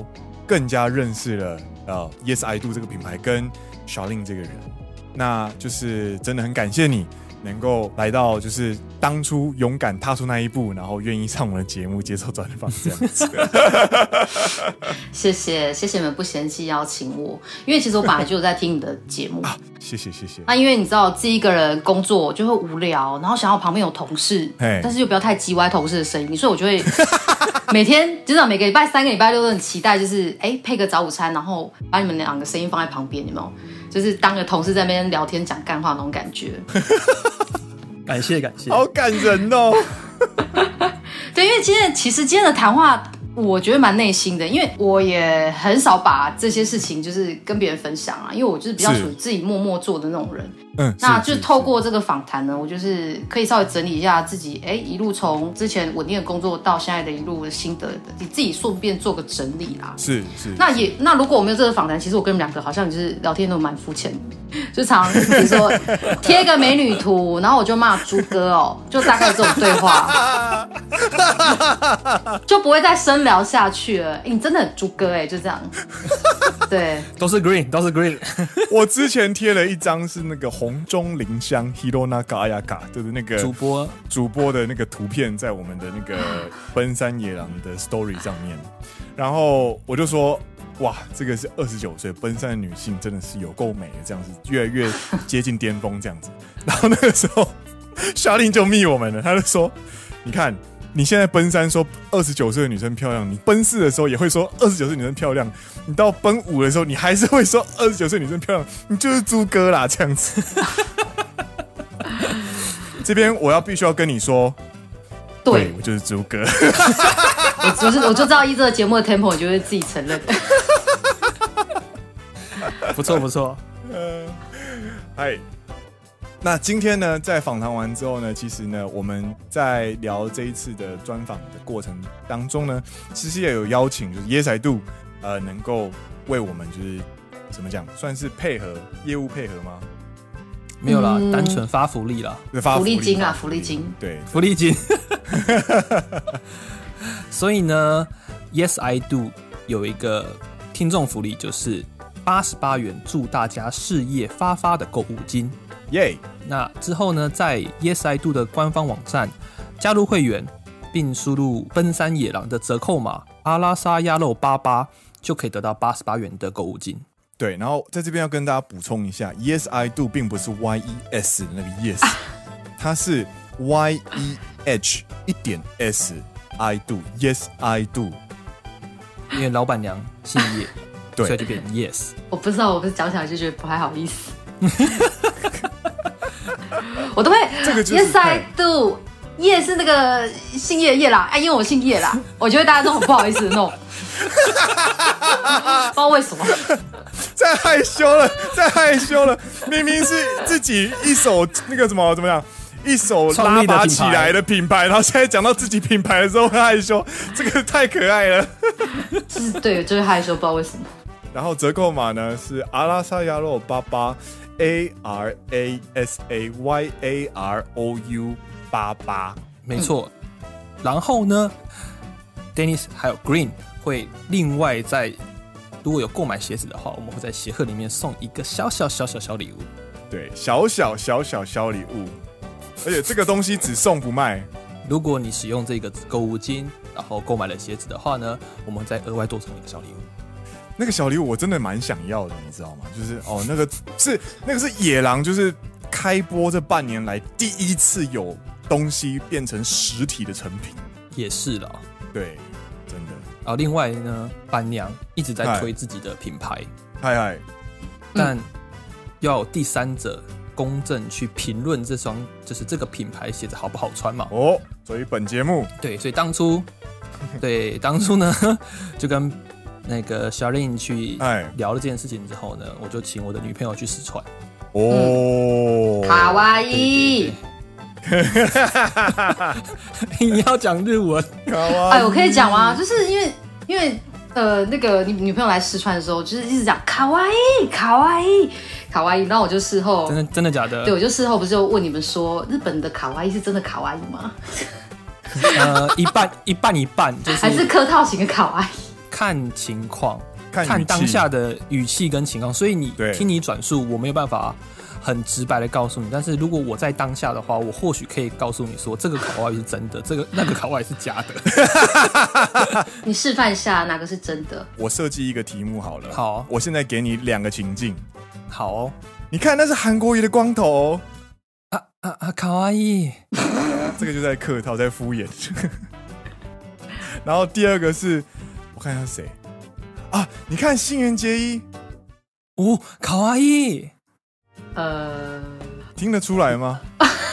更加认识了Yes I Do 这个品牌跟 Charlene 这个人。那就是真的很感谢你能够来到，就是当初勇敢踏出那一步，然后愿意上我们的节目接受专访这样子。 谢谢你们不嫌弃邀请我，因为其实我本来就有在听你的节目啊，谢谢。 那因为你知道自己一个人工作就会无聊，然后想要旁边有同事，但是又不要太叽歪同事的声音，所以我就会每天至少每个礼拜3个礼拜6都很期待，就是配个早午餐，然后把你们2个声音放在旁边，有没有？就是当个同事在那边聊天讲干话那种感觉。 感谢， 好感人哦。 对，因为其实今天的谈话我觉得蛮内心的，因为我也很少把这些事情就是跟别人分享啊，因为我就是比较属于自己默默做的那种人。那就透过这个访谈呢，我就是可以稍微整理一下自己，一路从之前稳定的工作到现在的一路的心得，你自己顺便做个整理啦。 是。 那如果我没有这个访谈，其实我跟你们2个好像就是聊天都蛮肤浅的，就常比如说贴个美女图，然后我就骂猪哥哦，就大概这种对话，就不会再深聊下去了。你真的很猪哥就这样。对， 都是 green。 我之前贴了一张是那个红中林香 Hironaga Ayaka， 就是那个主播的那个图片，在我们的那个奔山野狼的 story 上面，然后我就说，哇，这个是29岁奔山的女性，真的是有够美的，这样子越来越接近巅峰这样子。然后那个时候Charlene就密我们了，他就说，你看。你现在奔3说29岁的女生漂亮，你奔4的时候也会说29岁女生漂亮，你到奔5的时候你还是会说29岁女生漂亮，你就是猪哥啦这样子。这边我必须要跟你说，对我就是猪哥。 我就知道依这个节目的 tempo， 我就会自己承认。 不错。 嗨。那今天呢，在访谈完之后呢，其实呢，我们在聊这一次的专访的过程当中呢，其实也有邀请，就是 Yes I Do， 能够为我们就是怎么讲，算是业务配合吗？ 没有啦，单纯发福利啦， 发福利金啊，福利金， 对， 福利金。所以呢 ，Yes I Do 有一个听众福利，就是88元祝大家事业发发的购物金。 耶！ 那之后呢，在 Yes I Do 的官方网站加入会员，并输入奔山野狼的折扣码阿拉萨鸭肉88，就可以得到88元的购物金。 对，然后在这边要跟大家补充一下 ，Yes I Do 并不是 YES 的那个 Yes，它是 YEH 1.S I Do Yes I Do， 因为老板娘姓叶， 对， 所以就变 Yes。 我不知道，我不是讲起来就觉得不太好意思。我都会这个就是 Yes I Do， 叶是那个姓叶的叶啦，因为我姓叶啦，我觉得大家都很不好意思的那种，不知道为什么。 太害羞了，明明是自己一手那个怎么样，一手拉拔起来的品牌，然后现在讲到自己品牌的时候很害羞，这个太可爱了。 对，就是害羞，不知道为什么。 然后折扣码呢是阿拉萨鸭肉88。ARASAYAROU88， 没错。然后呢 ，Dennis 还有 Green 会另外如果有购买鞋子的话，我们会在鞋盒里面送一个小礼物。 对，小礼物，而且这个东西只送不卖。 如果你使用这个购物金，然后购买了鞋子的话呢，我们再额外多送一个小礼物。 那个小礼物我真的蛮想要的，你知道吗？就是那个是野狼，就是开播这半年来第一次有东西变成实体的成品。 也是啦， 对，真的。 然后另外呢，板娘一直在推自己的品牌， 嗨， 但要有第三者公正去评论就是这个品牌鞋子好不好穿嘛。 所以本节目对，所以当初呢就跟那个 Charlene 去聊了这件事情之后呢，我就请我的女朋友去试穿。 卡哇伊。 你要讲日文？ 我可以讲吗？就是因为那个你女朋友来试穿的时候，就是一直讲卡哇伊，然后我就事后真的假的？ 对，我就事后不是就问你们说，日本的卡哇伊是真的卡哇伊吗？ 一半，就是还是客套型的卡哇伊。 看情况， 看当下的语气跟情况，所以你听你转述，我没有办法很直白的告诉你。但是如果我在当下的话，我或许可以告诉你说，这个卡哇伊是真的，那个卡哇伊是假的。 你示范一下哪个是真的？ 我设计一个题目好了。 好， 我现在给你2个情境。 好哦， 你看那是韩国瑜的光头。 卡哇伊。 这个就在客套，在敷衍。然后第2个是，我看一下谁啊？你看新垣结衣。 哦，卡哇伊。 听得出来吗？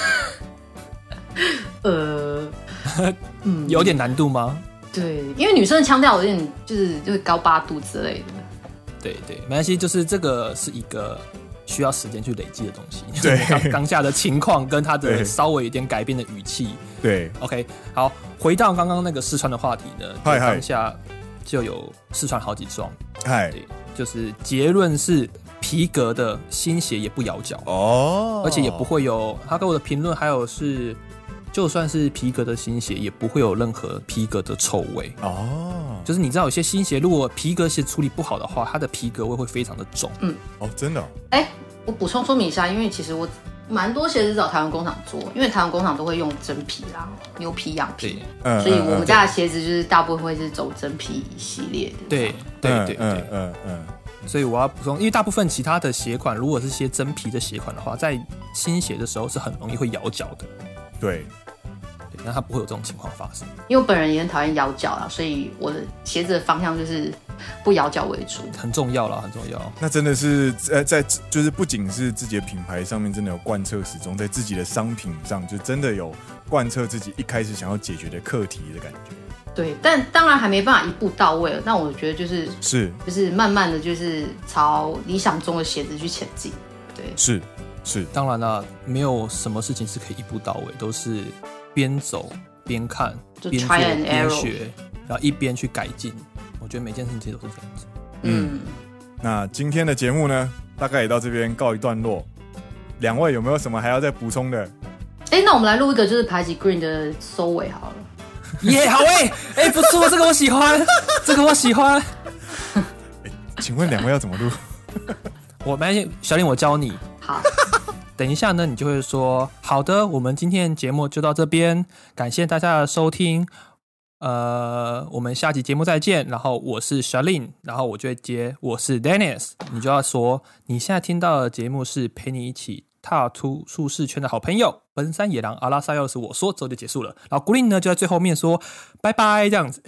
有点难度吗？ 对，因为女生的腔调有点就是高8度之类的。 对，没关系，就是这个是一个需要时间去累积的东西。 对， 当下的情况跟他的稍微有点改变的语气。 对 ，OK， 好，回到刚刚那个试穿的话题呢，当下就有试穿好几双。对，就是结论是皮革的新鞋也不咬脚哦，而且也不会有他给我的评论，还有是就算是皮革的新鞋，也不会有任何皮革的臭味哦。就是你知道有些新鞋，如果皮革鞋处理不好的话，它的皮革味会非常的重。 哦，真的哦。 我补充说明一下，因为其实我蛮多鞋子找台湾工厂做，因为台湾工厂都会用真皮啦，牛皮、羊皮，所以我们家的鞋子就是大部分会是走真皮系列的。 对。所以我要补充，因为大部分其他的鞋款，如果是些真皮的鞋款的话，在新鞋的时候是很容易会咬脚的。 对， 那它不会有这种情况发生。 因为我本人也很讨厌咬脚啦，所以我的鞋子的方向就是不咬脚为主， 很重要啦，很重要。 那真的是在就是不仅是自己的品牌上面真的有贯彻始终，在自己的商品上就真的有贯彻自己一开始想要解决的课题的感觉。 对，但当然还没办法一步到位了。但我觉得就是慢慢的就是朝理想中的鞋子去前进。对， 是， 当然啦，没有什么事情是可以一步到位，都是边走边看，边做边学，然后一边去改进。我觉得每件事情其实都是这样子。 那今天的节目呢，大概也到这边告一段落。2位有没有什么还要再补充的？ 那我们来录一个就是排挤 Green 的收尾好了。 耶，好不错，这个我喜欢，这个我喜欢。 请问2位要怎么录？ 我没关系，小林我教你。 好， 等一下呢，你就会说好的，我们今天的节目就到这边，感谢大家的收听。我们下期节目再见。然后我是 Charlene， 然后我就会接我是 Dennis， 你就要说你现在听到的节目是陪你一起踏出舒适圈的好朋友，奔山野狼阿拉萨要是我说之后就结束了。然后 Green 呢就在最后面说拜拜这样子。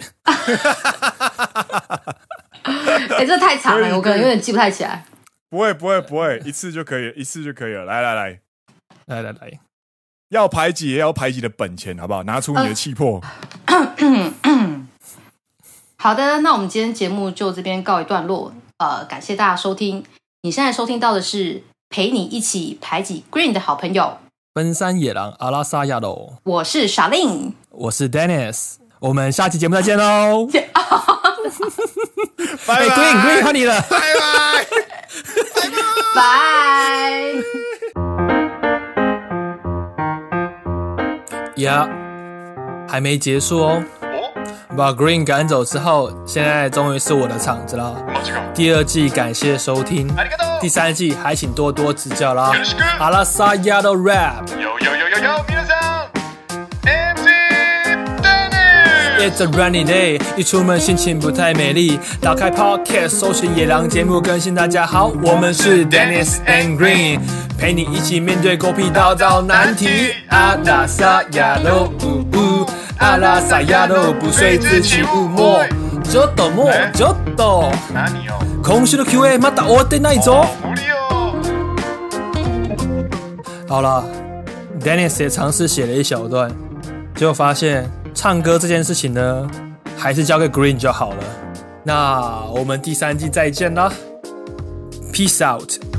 这太长了，我可能有点记不太起来。 不会，一次就可以了。来，要排挤也要排挤的本钱，好不好？拿出你的气魄。 好的，那我们今天节目就这边告一段落。感谢大家收听。你现在收听到的是陪你一起排挤 Green 的好朋友， 奔山野狼阿拉萨亚喽。我是Charlene， 我是 Dennis， 我们下期节目再见喽。 拜拜 ，Green 换你了， 拜拜， 拜。 呀，还没结束哦。把 Green 赶走之后，现在终于是我的场子了。第2季感謝收聽，第3季还請多多指教啦。阿拉萨亚的 rap， 皆さん MC Dennis。It's a rainy day， 一出门心情不太美丽。打开 Podcast， 搜寻野狼节目更新。大家好，我们是 Dennis and Green， 陪你一起面对狗屁倒灶难题。阿拉萨亚的阿拉萨亚的不睡自取勿摸。ちょっともうちょっと。今週の QA また終わってないぞ。好了 ，Dennis 也尝试写了一小段，结果发现唱歌这件事情呢，还是交给 Green 就好了。那我们第3季再见啦 ，Peace out。